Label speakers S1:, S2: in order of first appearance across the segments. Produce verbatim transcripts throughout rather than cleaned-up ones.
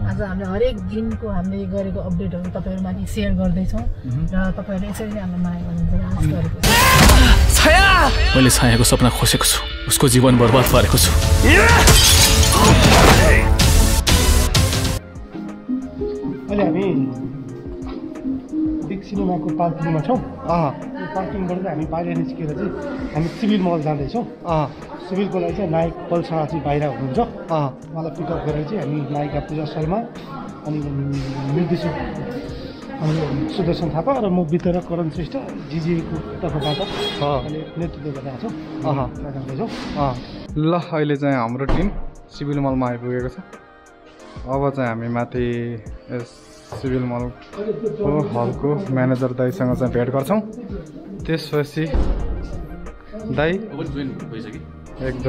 S1: आज हामीले हरेक दिनको हामीले गरेको अपडेटहरू तपाईहरुमाथि शेयर गर्दै छौं र तपाईहरुले यसरी नै हामीलाई माया गर्नुहुन्छ आश गरेको छु।
S2: छाया मैले छायाको सपना खोसेको छु, उसको जीवन बर्बाद पारेको छु।
S3: अहिले हामी बिग सिनेमाको पार्किङमा छौँ। अँ त्यो पार्किङबाट चाहिँ हामी बाहिर निस्केर चाहिँ हामी सिभिल मल जाँदैछौँ। अँ सिभिलको लागि चाहिँ नायक पल्सा चाहिँ बाहिर हुनुहुन्छ। अँ मलाई पिकअप गरेर चाहिँ हामी नायिका पूजा शर्मा अनि निर्देशक अनि सुदर्शन थापा र म वितरक करण श्रेष्ठ जिजिएको तर्फबाट अहिले नेतृत्व गरेर आएको छौँ। अँ जाँदैछौँ। अँ
S4: ल अहिले चाहिँ हाम्रो टिम सिभिल मलमा आइपुगेको छ। अब चाहिँ हामी माथि यस सिभिल मलको हलको म्यानेजर दाईसँग चाहिँ भेट गर्छौँ। त्यसपछि दाई एकदम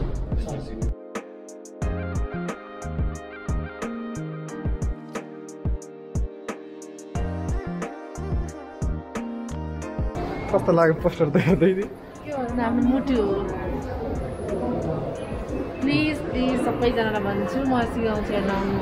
S4: कस्तो लाग्यो पोस्टर देख्दै?
S1: मुटु प्लिज प्लिज सबैजनालाई भन्छु म सिकाउँछु लाउनु।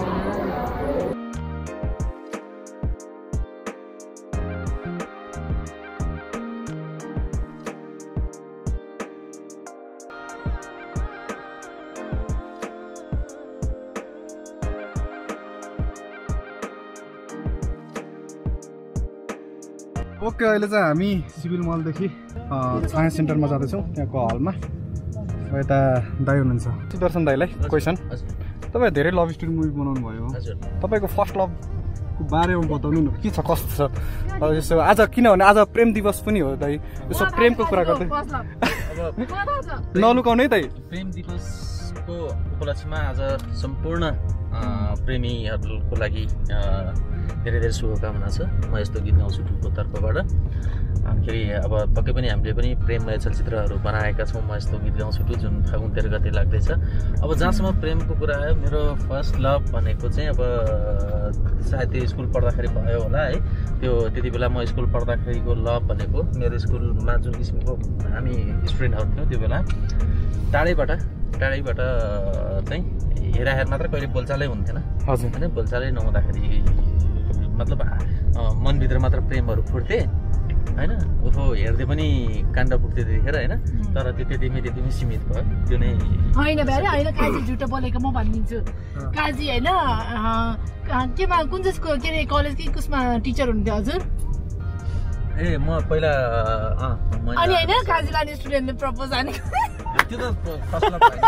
S4: ओके अहिले चाहिँ हामी सिभिल मलदेखि छाया सेन्टरमा जाँदैछौँ, त्यहाँको हलमा। यता दाई हुनुहुन्छ, सुदर्शन दाईलाई क्वेसन। तपाईँ धेरै लभ स्टोरी मुभी बनाउनु भयो, तपाईँको फर्स्ट लभको बारेमा बताउनु न, के छ कस्तो छ यसो आज, किनभने आज प्रेम दिवस पनि हो दाई, यसो प्रेमको कुरा गर्दै नलुकाउनु है दाई।
S5: प्रेम दिवसको उपलक्ष्यमा आज सम्पूर्ण प्रेमीहरूको लागि धेरै धेरै शुभकामना छ। म यस्तो गीत गाउँछु ठुलो तर्फबाट। अनिखेरि अब पक्कै पनि हामीले पनि प्रेममय चलचित्रहरू बनाएका छौँ। म यस्तो गीत गाउँछु टु जुन फागुन तेह्र गते लाग्दैछ। अब जहाँसम्म प्रेमको कुरा आयो, मेरो फर्स्ट लभ भनेको चाहिँ अब सायद त्यो स्कुल पढ्दाखेरि भयो होला है। त्यो त्यति बेला म स्कुल पढ्दाखेरिको लभ भनेको मेरो स्कुलमा जुन किसिमको हामी स्टुडेन्टहरू थियौँ त्यो बेला टाढैबाट टाढैबाट चाहिँ हेराहेर मात्र, कहिले बोलचालै हुन्थेन होइन। बोलचालै नहुँदाखेरि मतलब मनभित्र मात्र प्रेमहरू फुट्थे होइन। ओहो हेर्दै पनि काण्ड फुट्थ्यो त्यतिखेर होइन। तर त्यो त्यतिमै त्यतिमै सीमित भयो। त्यो नै
S1: होइन भएर होइन, काजी झुटो बोलेको म भनिदिन्छु। काजी होइन केमा कुन चाहिँ के अरे कलेज कि कसमा टिचर हुनुहुन्थ्यो हजुर?
S5: ए म पहिला
S1: अनि होइन काजीलाई स्टुडेन्टले प्रपोज हानेको
S5: त्यो त फर्स्ट लभ होइन,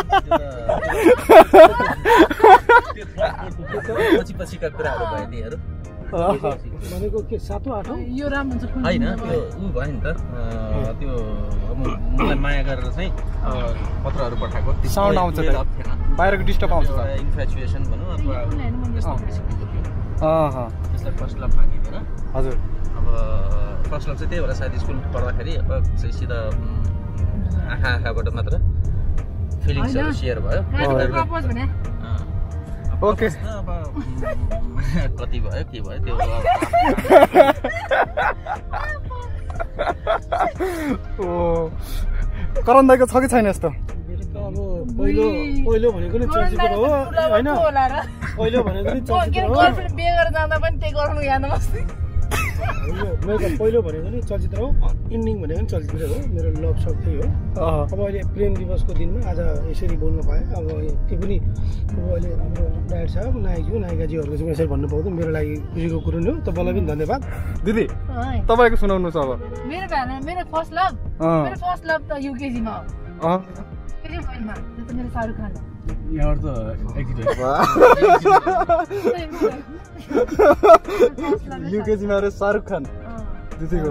S5: पछि पछिका कुराहरू भयो तिनीहरू
S3: भनेको के सातौँ आठौँ
S1: यो राम्रो हुन्छ
S5: होइन। त्यो ऊ भयो नि त, त्यो मलाई माया गरेर चाहिँ पत्रहरू पठाएको
S4: साउन्ड आउँछ, बाहिरको डिस्टर्ब आउँछ,
S5: इन्फ्याचुएसन भनौँ अथवा यस्तो किसिमको थियो। त्यसलाई फर्स्ट लभ मानिँदैन
S4: हजुर।
S5: अब फर्स्ट लभ चाहिँ त्यही भएर सायद स्कुल पढ्दाखेरि अब सिधा आँखा आँखाबाट मात्र फिलिङ्सहरू सेयर भयो।
S4: ओके
S5: अब कति भयो के भयो त्यो
S4: करण दाइको छ कि छैन यस्तो?
S3: अब पहिलो पहिलो भनेको नि चलचित्र हो होइन, पहिलो भनेको नि चलचित्र हो।
S1: बिहे गरेर जाँदा पनि त्यही गर्नु याद बस्ने।
S3: मेरो पहिलो भनेको नि चलचित्र हो, इन्डिङ भनेको नि चलचित्र हो। मेरो लभ सक त्यही हो। अब अहिले प्रेम दिवसको दिनमा आज यसरी बोल्नु पाएँ। अब त्यो पनि अब अहिले हाम्रो डाइरेक्टर साहब, नायकज्यू नायिकाज्यूहरूको चाहिँ यसरी भन्नु पाउँदा मेरो लागि खुसीको कुरो नै हो। तपाईँलाई पनि धन्यवाद।
S4: दिदी तपाईँको सुनाउनुहोस् अब।
S1: मेरो भएन, मेरो फर्स्ट लभ मेरो फर्स्ट लभ त युकेजीमा हो। मेरो शाहरुख खान
S5: यहाँबाट त
S4: युकेजीमा रे शाहरुख खान दिदीको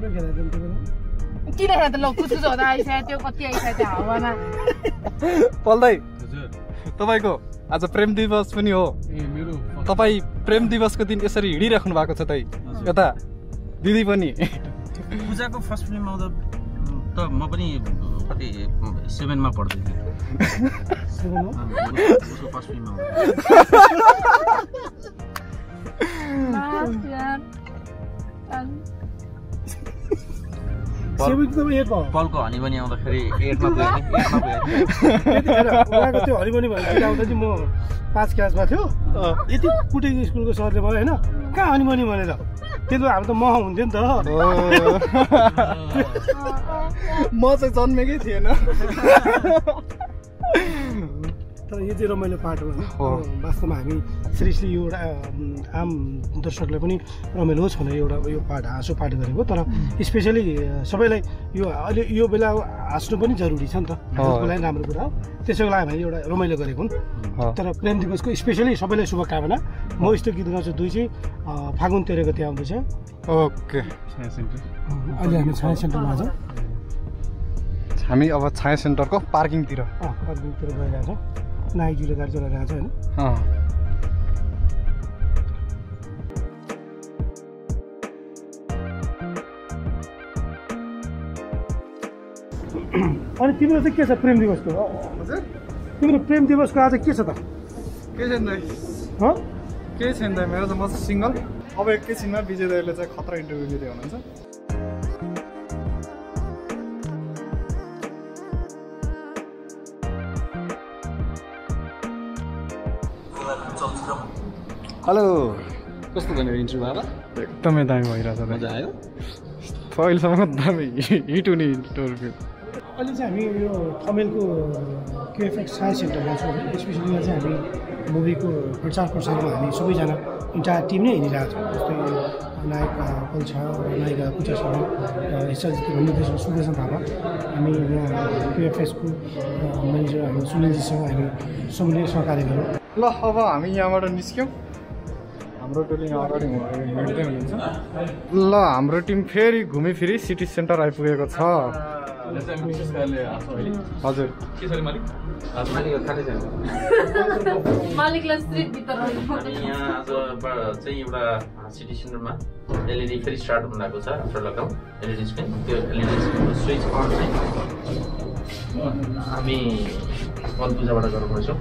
S1: किन त ल कुछ हुँदा आइसक्यो त्यो कति आइसक्यो त्यो हावामा।
S4: पल्दै तपाईँको आज प्रेम दिवस पनि हो। तपाईँ प्रेम दिवसको दिन यसरी हिँडिराख्नु भएको छ त यता दिदी पनि।
S5: पूजाको फर्स्ट फिल्म आउँदा त म पनि कति सेभेनमा पढ्दै थिएँ। उसको फर्स्ट फिल्म पलको हनीमनी आउँदाखेरि एटमा पुगेँ।
S3: त्यो हनीमनी भएको आउँदा चाहिँ म पाँच क्लासमा थियो यति कुटेको स्कुलको सरले मलाई होइन कहाँ अनि मैले भनेर त्यति बेला हाम्रो त मह हुन्थ्यो नि त
S4: म चाहिँ जन्मेकै थिएन
S3: तर यो चाहिँ रमाइलो पार्ट हो वास्तवमा हामी सिरियसली यो एउटा आम दर्शकलाई पनि रमाइलो होस् भनेर एउटा यो पार्ट हाँसो पार्ट गरेको तर स्पेसली सबैलाई यो अहिले यो बेला हाँस्नु पनि जरुरी छ नि त त्यसको लागि राम्रो कुरा हो त्यसैको लागि हामीले एउटा रमाइलो गरेको हुन् तर प्रेम दिवसको स्पेसली सबैलाई शुभकामना म यस्तो गीत गाउँछु दुई चाहिँ फागुन तेह्र गते आउँदैछ
S4: ओके
S3: अहिले हामी छाया सेन्टरमा छौँ
S4: हामी अब छाया सेन्टरको पार्किङतिर
S3: पार्किङतिर गइरहेको छौँ नाइकजीले गाडी चलाइरहेको छ होइन अनि तिम्रो चाहिँ के छ प्रेम दिवसको तिम्रो प्रेम दिवसको आज के छ त
S4: के छैन केही छैन मेरो त म चाहिँ सिङ्गल अब एकैछिनमा विजय दाइले चाहिँ खतरा इन्टरभ्यू दिँदै हुनुहुन्छ हेलो
S2: कस्तो भनेर इन्टरभ्यू बाबा
S4: एकदमै दामी भइरहेछ
S2: मजा आयो
S4: अहिलेसम्म दामी हिट हुने इन्टरभ्यू
S3: अहिले चाहिँ हामी यो थमेलको केएफएक्स साइन्स सेन्टरमा छौँ स्पेसली यहाँ चाहिँ हामी मुभीको प्रचार प्रसारमा हामी सबैजना इन्टायर टिम नै हिँडिरहेको छौँ जस्तै नायक पल्छा नायिका पूजा शर्मा चलचित्र निर्देशक सुदर्शन थापा हामी यहाँ केएफएसको म्यानेजर हामी सुनिलजीसँग हामी समूहले सहकार्य गऱ्यौँ
S4: ल अब हामी यहाँबाट निस्क्यौँ हाम्रो टोली अगाडि हिँड्दै हुनुहुन्छ ल हाम्रो टिम फेरि घुमिफिरी सिटी सेन्टर आइपुगेको छ हजुर
S2: के छ मालिक
S1: मालिकलाई स्ट्रिट भित्र
S5: अनि यहाँ आज चाहिँ एउटा सिटी सेन्टरमा एलइडी फेरि स्टार्ट हुन लागेको छ आफ्टर लकडाउन एलइडी स्क्रिन त्यो एलइडी स्क्रिनको स्विच अन चाहिँ हामी कल पूजाबाट गर्नुपर्छौँ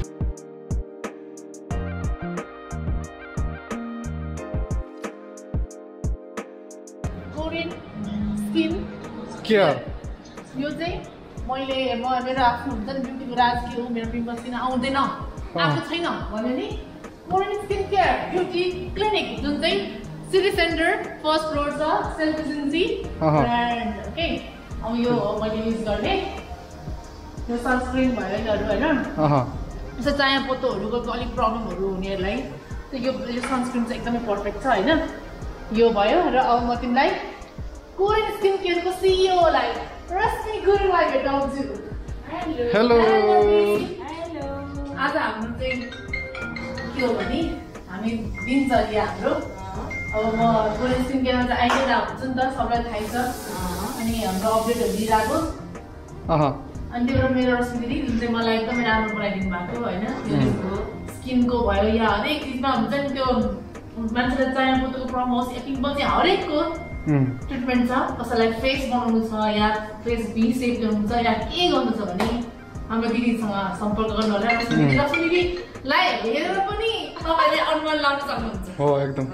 S1: कोरियन स्किन
S4: के
S1: यो चाहिँ मैले म मेरो आफ्नो हुन्छ नि ब्युटीको राज के हो मेरो पिम्पल्स किन आउँदैन आएको छैन भन्यो नि Korean skin care beauty clinic जुन चाहिँ सिटी सेन्टर फर्स्ट फ्लोर छ सेल्फ एजेन्सी ब्रान्ड ओके अब यो मैले युज गर्ने यो सनस्क्रिन भयो यिनीहरू होइन जस्तो चाया पोतोहरूको अलिक प्रब्लमहरू हुनेहरूलाई त्यो यो यो सनस्क्रिन चाहिँ एकदमै पर्फेक्ट छ होइन यो भयो र अब म तिमीलाई कोरियन स्किन केयरको सिइओलाई रश्मि गुरुङलाई भेटाउँछु
S4: हेलो
S1: आज हाम्रो चाहिँ के हो भने हामी दिनचर्या हाम्रो अब म कोरियन स्किन केयरमा चाहिँ आइकै रहेको हुन्छु नि त सबैलाई थाहै छ अनि हाम्रो अपडेटहरू दिइरहेको अनि त्यो एउटा मेरो रश्मि दिदी जुन चाहिँ मलाई एकदमै राम्रो बनाइदिनु भएको होइन त्यो स्किनको भयो या हरेक चिजमा हुन्छ नि त्यो मान्छेलाई चाया पोतोको प्रब्लम होस् या पिम्पल चाहिँ हरेकको ट्रिटमेन्ट छ कसैलाई फेस बनाउनु छ या फेस भी सेप गर्नु छ या के गर्नु छ भने हाम्रो दिदीसँग सम्पर्क गर्नु होला रश्मि दिदीलाई हेरेर पनि तपाईँले अनुमान लाउन सक्नुहुन्छ
S4: हो एकदम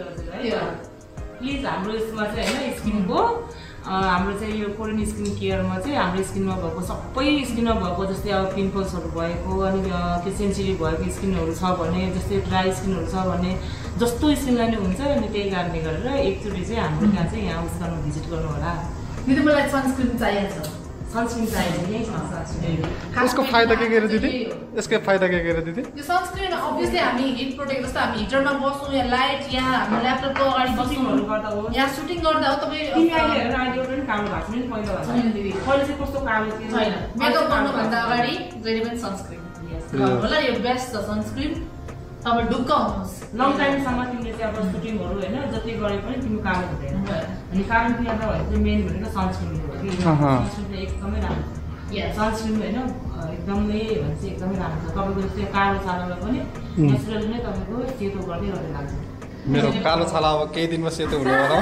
S6: प्लिज हाम्रो यसमा चाहिँ होइन स्किनको हाम्रो चाहिँ यो कोरियन स्किन केयरमा चाहिँ हाम्रो स्किनमा भएको सबै स्किनमा भएको जस्तै अब पिम्पल्सहरू भएको अनि के सेन्सिटिभ भएको स्किनहरू छ भने जस्तै ड्राई स्किनहरू छ भने जस्तो स्किनलाई नै हुन्छ अनि त्यही कारणले गरेर एकचोटि चाहिँ हाम्रो त्यहाँ चाहिँ यहाँ उस गर्नु भिजिट गर्नु होला
S1: दिदी मलाई सनस्क्रिन चाहिएको छ
S6: सनस्क्रिन चाहिएको यही छ सनस्क्रिन
S4: यसको फाइदा के के रे दिदी यसको फाइदा के के रे दिदी
S1: यो सनस्क्रिन अभियसली हामी हिट प्रोटेक्ट जस्तो हामी हिटरमा बस्छौँ या लाइट या हाम्रो ल्यापटपको अगाडि बस्छौँ
S6: गर्दा हो
S1: या सुटिङ गर्दा हो तपाईँ
S6: तिमी अहिले हेरेर अहिले एउटा पनि कालो भएको छैन पहिला भएको छैन दिदी पहिला चाहिँ कस्तो कालो थियो
S1: छैन मेकअप गर्नुभन्दा अगाडि जहिले पनि सनस्क्रिन होला यो बेस्ट छ सनस्क्रिन तपाईँ ढुक्क हुनुहोस्
S6: लङ टाइमसम्म तिमीले चाहिँ अब सुटिङहरू होइन जति गरे पनि तिमी कालो हुँदैन अनि कालो तिमीलाई भनेको चाहिँ मेन भनेको सनस्क्रिन हो कि सनस्क्रिन चाहिँ एकदमै राम्रो सनस्क्रिन होइन एकदमै भने चाहिँ एकदमै राम्रो छ तपाईँको त्यो कालो छालालाई पनि नेचुरल नै तपाईँको सेतो गर्दै गर्दै लाग्छ
S4: मेरो कालो छाला अब केही दिनमा सेतो हुने होला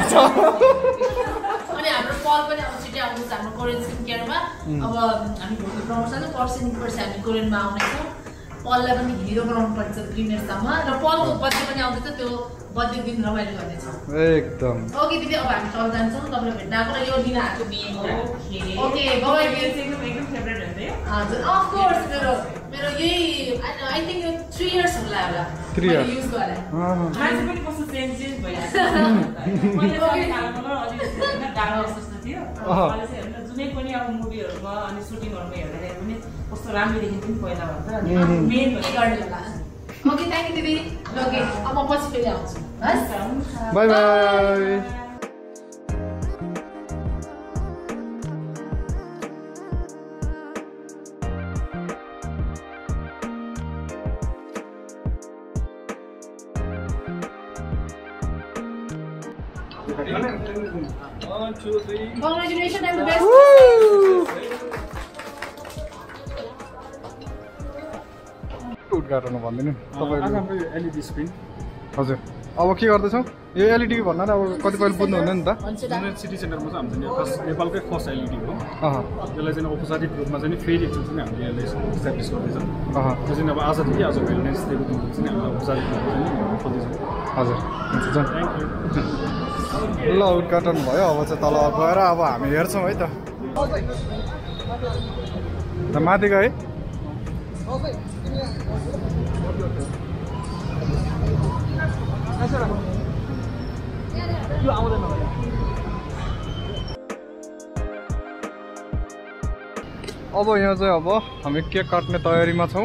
S1: अनि हाम्रो पल पनि अब छिटै आउँदैछ हाम्रो कोरियन स्किन केयरमा अब हामी भोलि प्रमोसन पर्सि पर्सि हामी कोरियनमा आउनेछौँ पललाई पनि हिरो बनाउनु पर्छ प्रिमियरसम्म र पलको बर्थडे पनि आउँदैछ त्यो बर्थडे दिन रमाइलो गर्नेछौँ
S4: एकदम
S1: ओके दिदी अब हामी चल जान्छौँ तपाईँलाई भेट्न आएको र यो दिन आएको बिहे ओके बाइ
S6: एकदम फेभरेट हुन्छ यो
S1: हजुर अफकोर्स मेरो मेरो यही आई थिंक यो थ्री इयर्स होला होला
S4: Three years.
S1: युज गरे
S6: मान्छे पनि कस्तो चेन्ज चेन्ज भइरहेको छ मैले सबै खालको अलि डार्क जस्तो थियो अहिले चाहिँ हेर्नु जुनै पनि अब मुभीहरुमा अनि सुटिङहरुमा हेर्दाखेरि पनि कस्तो राम्रो देखिन्छ नि पहिला भन्दा अनि मेन
S1: के गर्ने होला ओके थ्यांक यू दिदी ओके अब म पछि फेरि आउँछु हस्
S4: bye bye
S2: One, two, three.
S1: Congratulations and the best.
S4: उद्घाटन भन्दिनु तपाईहरु
S2: हाम्रो एलईडी स्क्रिन
S4: हजुर अब के गर्दैछौ यो एलईडी भन्दा अब कतिपय बुझ्नु हुँदैन नि त
S2: जुन सिटी सेन्टरमा चाहिँ हाम्रो चाहिँ फर्स्ट नेपालकै फर्स्ट एलईडी हो
S4: अह
S2: यसलाई चाहिँ औपचारिक रूपमा चाहिँ फेरि एकचोटि चाहिँ हामीले यसलाई इस्टाब्लिस गर्दैछौँ
S4: अह
S2: त्यो चाहिँ अब आजदेखि आज भेलेन्टाइन्स डेको दिन चाहिँ हामीले औपचारिक रूपमा चाहिँ खोल्दैछौँ
S4: हजुर हुन्छ जाउँ
S2: थ्याङ्क यू
S4: ल उद्घाटन भयो अब चाहिँ तल गएर अब हामी हेर्छौँ है त माथि गए अब यहाँ चाहिँ अब हामी केक काट्ने तयारीमा छौँ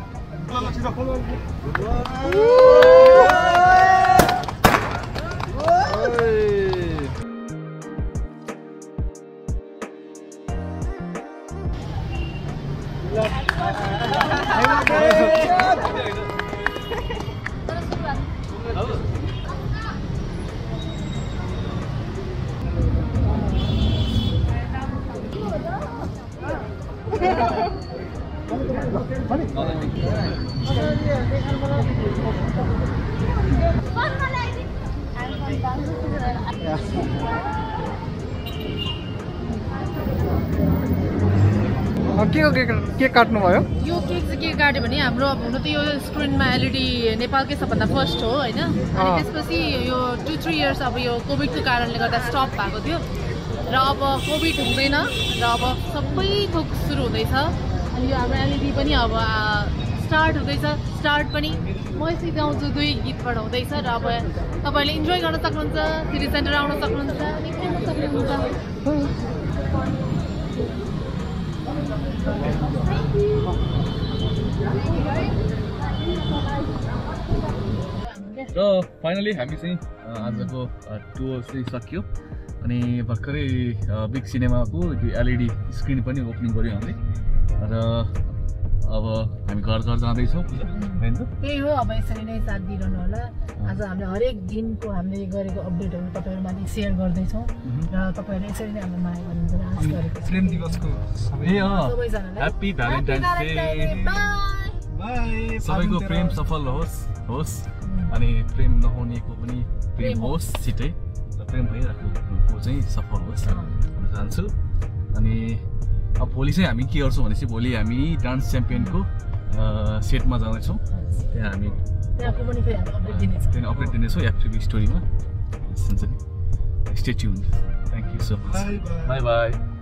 S4: के के काट्नु भयो
S1: यो केक चाहिँ के काट्यो भने हाम्रो अब हुन त यो स्क्रिनमा एलईडी नेपालकै सबभन्दा फर्स्ट हो हैन अनि त्यसपछि यो टु थ्री इयर्स अब यो कोभिडको कारणले गर्दा स्टप भएको थियो र अब कोभिड हुँदैन र अब सबै थोक सुरु हुँदैछ अनि यो हाम्रो एलईडी पनि अब स्टार्ट हुँदैछ स्टार्ट पनि म यसै गाउँछु दुई गीतबाट हुँदैछ र अब तपाईँहरूले इन्जोय गर्न सक्नुहुन्छ सिटी सेन्टर आउन सक्नुहुन्छ अनि खेल्न सक्नुहुन्छ
S2: र फाइनली हामी चाहिँ आजको टुर चाहिँ सकियो अनि भर्खरै बिग सिनेमाको त्यो एलईडी स्क्रिन पनि ओपनिङ गर्यो हामीले र अब हामी घर घर जाँदैछौँ
S1: त्यही हो अब यसरी नै साथ दिइरहनु होला आज हामीले हरेक दिनको हामीले गरेको अपडेटहरू तपाईँहरूमाथि सेयर गर्दैछौँ र तपाईँहरूले यसरी नै हाम्रो माया गर्नुहुन्छ आश गरेको
S2: प्रेम दिवसको ह्याप्पी भ्यालेन्टाइन्स डे बाइ सबैको प्रेम सफल होस् होस् अनि प्रेम नहुनेको पनि प्रेम होस् छिटै र प्रेम भइरहेको चाहिँ सफल होस् भन्न चाहन्छु अनि अब भोलि चाहिँ हामी के गर्छौँ भनेपछि भोलि हामी डान्स च्याम्पियनको सेटमा जाँदैछौँ त्यहाँ हामी त्यहाँ अपडेट दिनेछौँ एफएबी स्टोरीमा stay tuned thank you so much bye by